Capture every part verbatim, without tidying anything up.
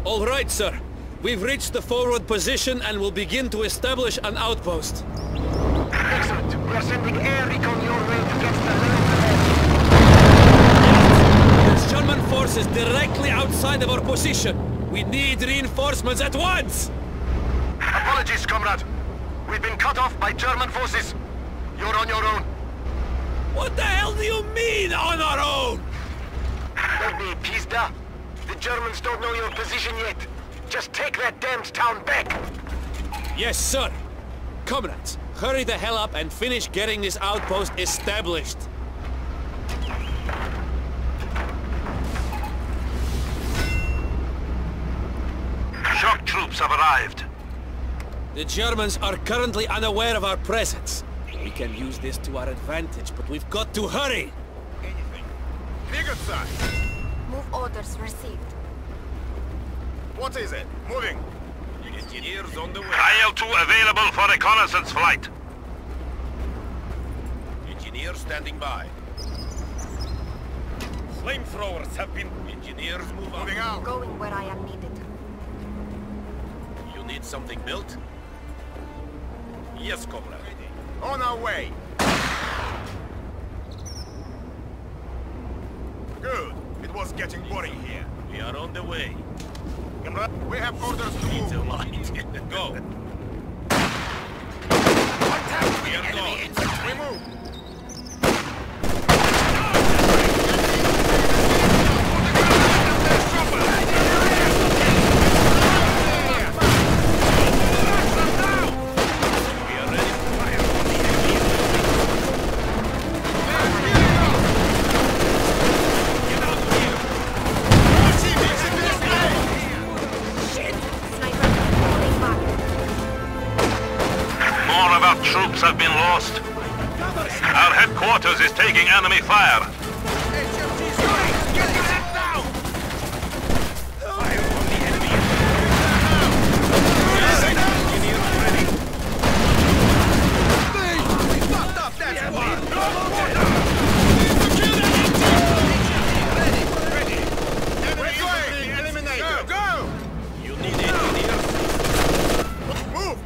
All right, sir. We've reached the forward position and will begin to establish an outpost. Excellent. We are sending air recon your way to get the limit ahead. There's German forces directly outside of our position. We need reinforcements at once! Apologies, comrade. We've been cut off by German forces. You're on your own. What the hell do you mean, on our own? Let me, Pizda. The Germans don't know your position yet. Just take that damned town back. Yes, sir. Comrades, hurry the hell up and finish getting this outpost established. Shock troops have arrived. The Germans are currently unaware of our presence. We can use this to our advantage, but we've got to hurry! Anything. Bigger side. Move orders received. What is it? Moving. Engineers on the way. I L two available for reconnaissance flight. Engineers standing by. Flamethrowers have been... Engineers move on. Moving out. Going where I am needed. You need something built? Yes, comrade. On our way. Good. It was getting boring here. We are on the way. Comrade, we have orders to move. It's a light. Go. Contact we are going. We move. Troops have been lost. Our headquarters is taking enemy fire. Get your head down! Fire on the enemy. Engineers ready. We fucked up, that's why. Ready. Ready. Enemy eliminated. Go, go! You need engineers. Move!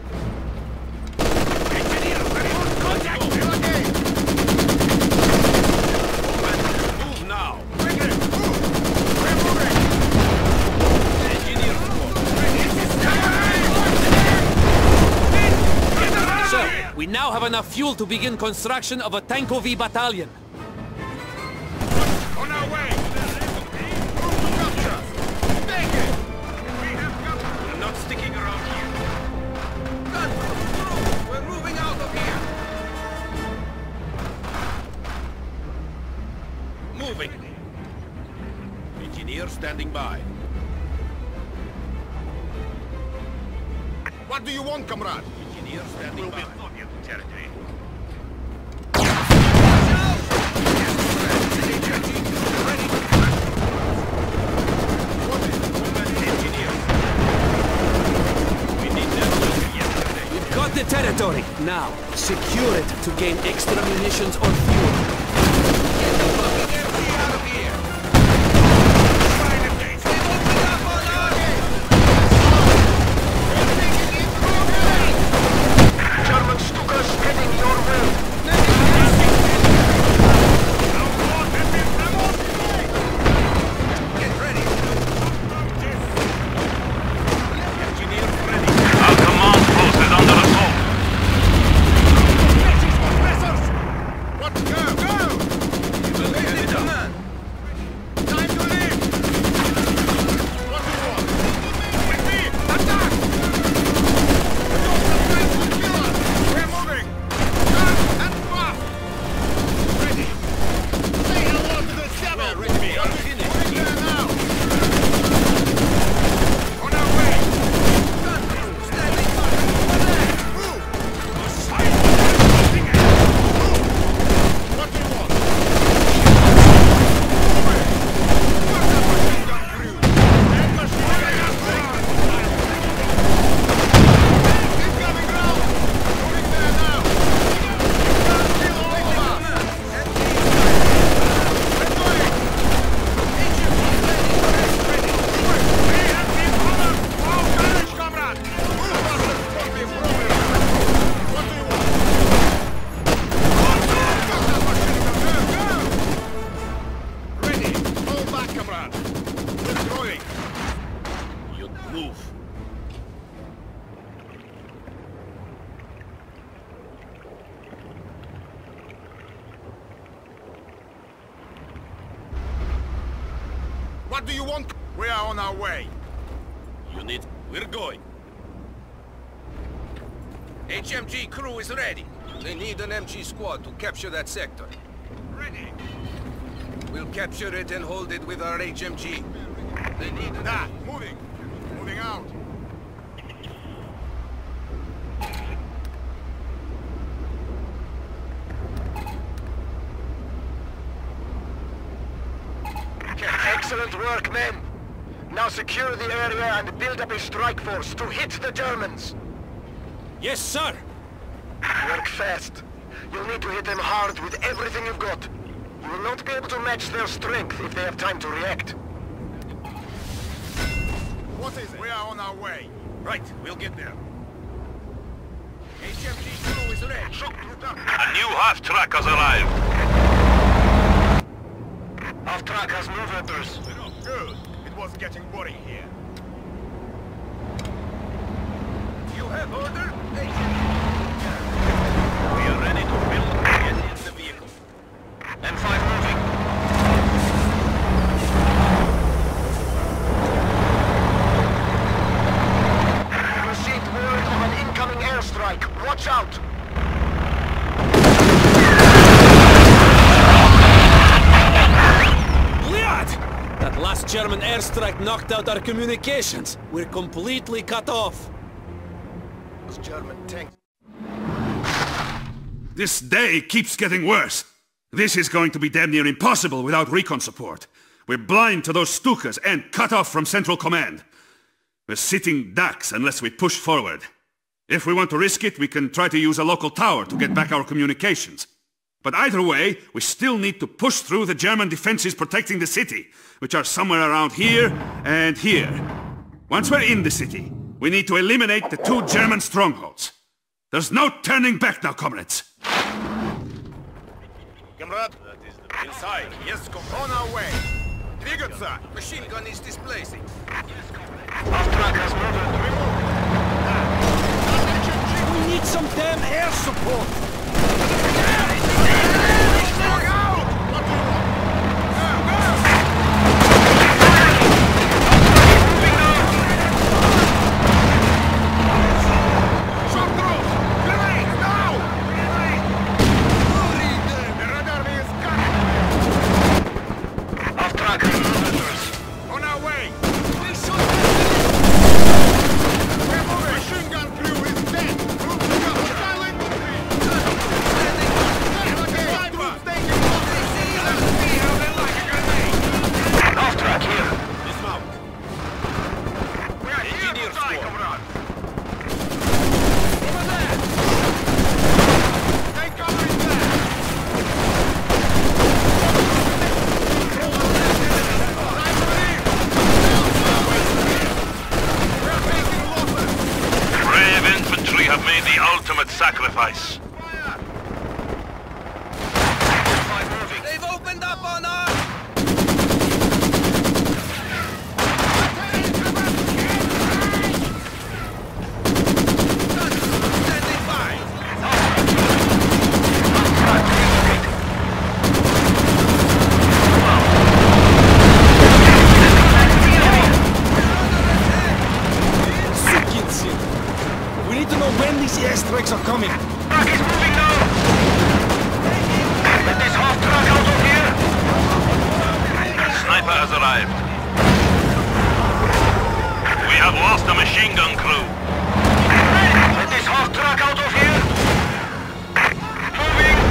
We now have enough fuel to begin construction of a Tanko V battalion. On our way! Move to capture! Take it! We have capture! We're not sticking around here. Good! We're moving out of here! Moving! Engineer standing by. What do you want, comrade? Engineer standing by. Territory. We've got the territory. Now, secure it to gain extra munitions or fuel. Get the fucking M P out of here! German Stukas heading your way. Get ready. Engineers ready. Our command post is under assault. What? What do you want? We are on our way. You need... We're going. H M G crew is ready. They need an M G squad to capture that sector. Ready. We'll capture it and hold it with our H M G. They need an... Ah, moving. Moving out. Excellent work, men. Now secure the area and build up a strike force to hit the Germans. Yes, sir! Work fast. You'll need to hit them hard with everything you've got. You will not be able to match their strength if they have time to react. What is it? We are on our way. Right, we'll get there. H M G crew is ready. A new half-track has arrived. Half-track has move orders. Good. It was getting worry here. You have order? H M G. We are ready to build and get in the vehicle. M five moving. Received word of an incoming airstrike. Watch out! That last German airstrike knocked out our communications. We're completely cut off. Those German tanks. This day keeps getting worse. This is going to be damn near impossible without recon support. We're blind to those Stukas and cut off from Central Command. We're sitting ducks unless we push forward. If we want to risk it, we can try to use a local tower to get back our communications. But either way, we still need to push through the German defenses protecting the city, which are somewhere around here and here. Once we're in the city, we need to eliminate the two German strongholds. There's no turning back now, comrades. Comrade, that is the inside. Yes, comrade. On our way. Двигаться. Machine gun is displacing. Half-track has moved. We need some damn air support! Look out! What do you want? Go, go! Shot through! Grenades, now! The radar is cut! Half-track has moved. On our way! We should... We're moving! Machine gun crew is dead! Group together! Silent! Half-track here. Dismount. We are here Engineer to die, squad. comrade! Over there! Take cover in there! We are facing losses! Brave infantry have made the ultimate sacrifice. They've opened up on us! Standing by! Sukin shit. We need to know when these airstrikes are coming. Track is moving now. Get this half-track out of here. Sniper has arrived. We have lost a machine gun crew. Get this half-track out of here. Moving.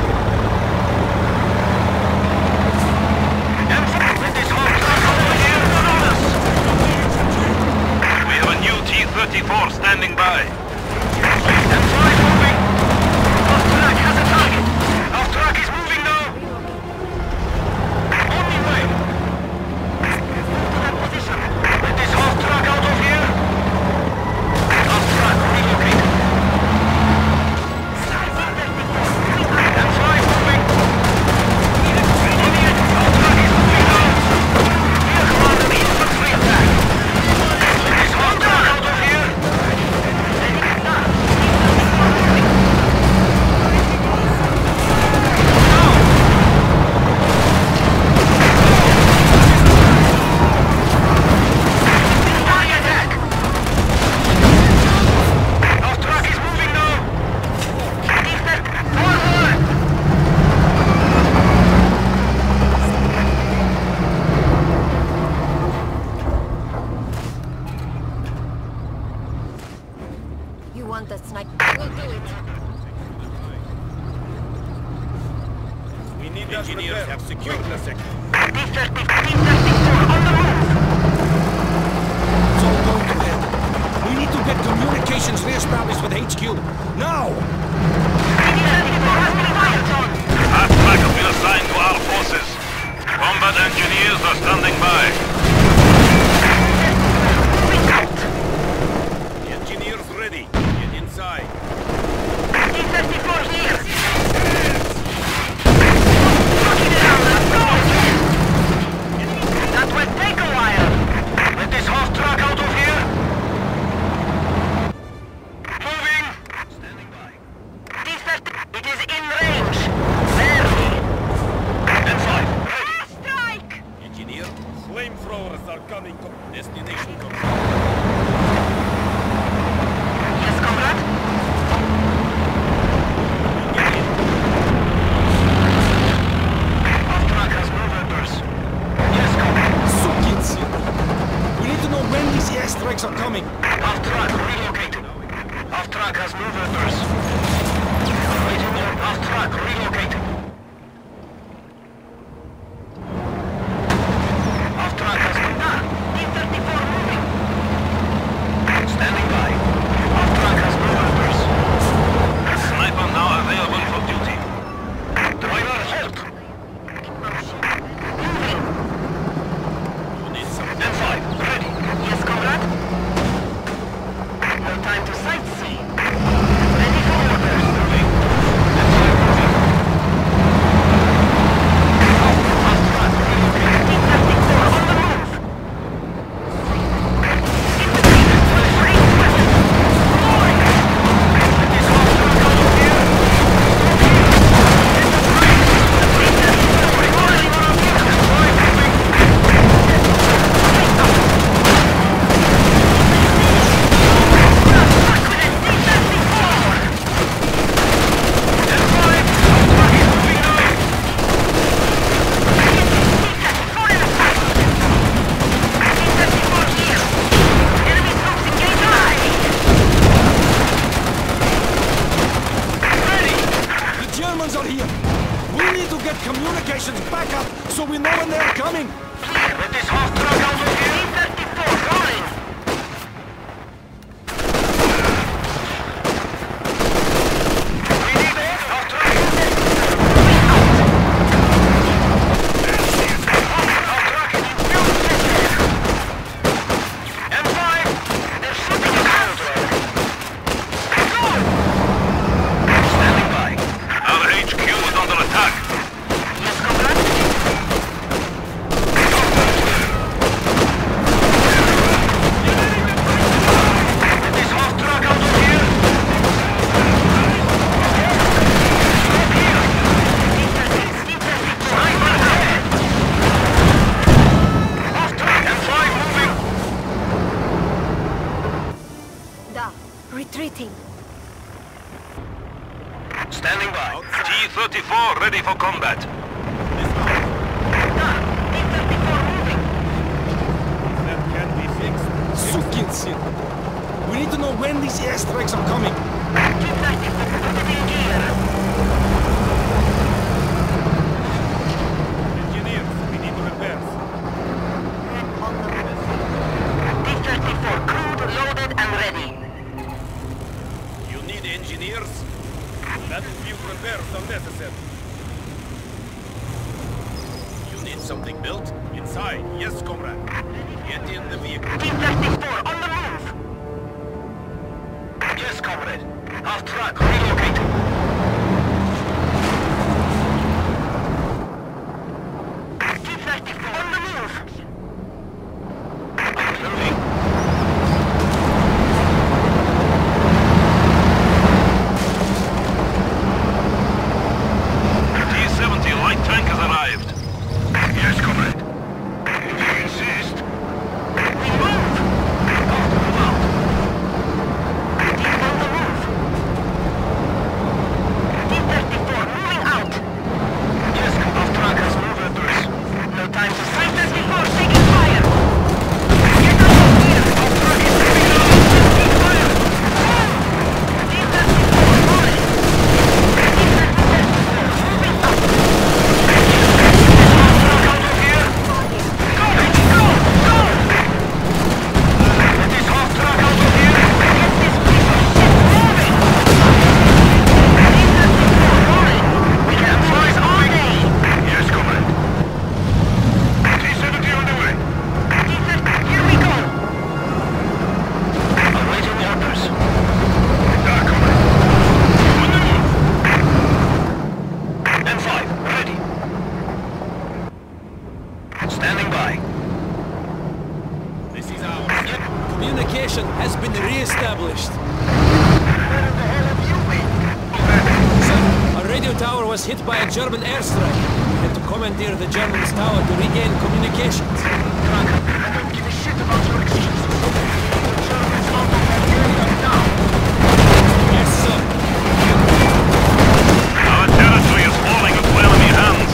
Get this half-track out of here. On us. We have a new T thirty-four standing by. M five moving. Half-track has a target. Half-track is moving now. On the way. Get this half-track out of here. want us, Snipe. We'll do it. We need engineers have secured the sector. D thirty, D thirty-four, on the move! It's all going to hell. We need to get communications re-established with H Q. Now! D thirty-four has been fired on! Fast track has been assigned to our forces. Combat engineers are standing by. Moving out! Engineers ready. Get inside. D thirty-four here! Knocking it out, let's go again! That will take a while! Let this half truck out of here! Moving! Standing by. D thirty, it is in range! Barely! Inside! Ready! Strike! Engineer, flamethrowers are coming to destination control. Yes, comrade? Get in. Half truck has movers. Yes, comrade. Sukinsi! We need to know when these airstrikes are coming. Half truck relocated. Half truck has movers. Waiting on half truck relocated. Half truck has moved. Ah, D thirty-four moving. Standing by. Half truck has movers. Sniper now available for duty. Driver, halt! Moving. You need some M five, ready. Yes, comrade? No time to sightsee. Ready for orders. Moving. M five moving. Half truck relocated. D thirty-four on the move. Infantry, range weapon. Moving. Let this half truck out of here. The Germans are here. We need to get communications back up so we know when they're coming. Let this half truck out of here. D thirty-four rolling. We need it. Half truck. Moving out. Half truck is in full position. M five. They're shooting us out. Go! Standing by. Our H Q is under attack. Yes, comrade. Let this half truck out of here. Stop here. Sniper ahead. Half truck and five moving. Da. Retreating. Standing by. T thirty-four ready for combat. Da. D thirty-four moving. that can be fixed. Sukinsi! We need to know when these airstrikes are coming. D thirty-four put it in gear. Engineers, we need repairs. On the move. D thirty-four crewed, loaded and ready. You need engineers? Battlefield repairs are necessary. You need something built? Inside, yes, comrade. Get in the vehicle. D thirty-four on the move. Yes, comrade. Half truck relocated. D thirty-four on the move. Moving. T seventy light tank has arrived. Yes, comrade. If you insist. We move. Off to the mount. Deep on the move. was hit by a German airstrike. We had to commandeer the Germans' tower to regain communications. I don't give a shit about your excuses. The Germans are bombarding us now. Yes, sir. Our territory is falling into enemy hands.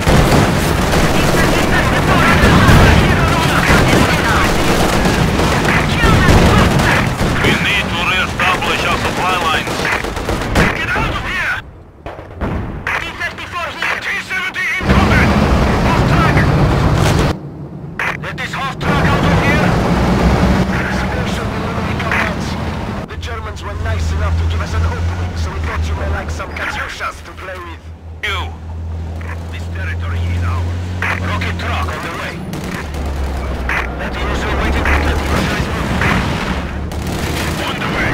We need to re-establish our supply lines. Get out of here! T fifty-four here! T seventy in combat! Off track! Let this half track out of here! Special military commands. The Germans were nice enough to give us an opening, so we thought you were like some Katyushas to play with. You. This territory is ours. Rocket truck on the way. That user waiting for the user is moving. On the way.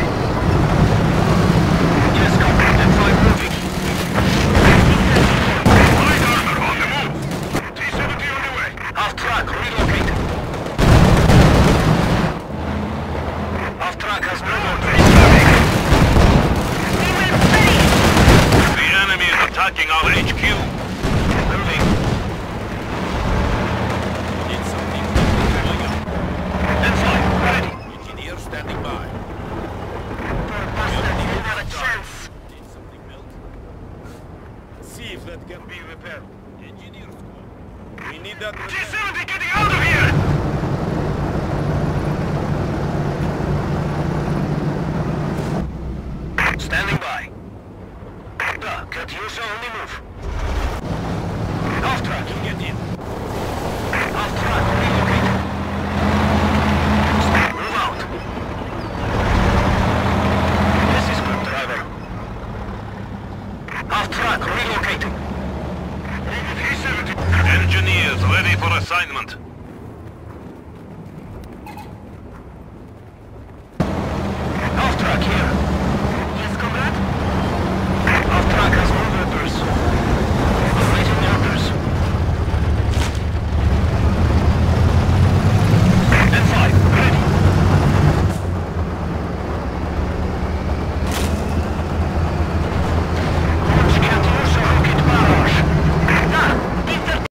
Yes, Captain, that's why moving. Light armor on the move. T seventy on the way. Half track, relocate. Half track has no more training. The enemy is attacking our H Q. Moving. Need something going up. That's fine, ready. Engineer standing by. Poor bastard, you have a chance. Need something built. See if that can be repaired. Engineer squad. We need that T repaired. seventy getting out of here! Standing by. Da, Katyusha on the move.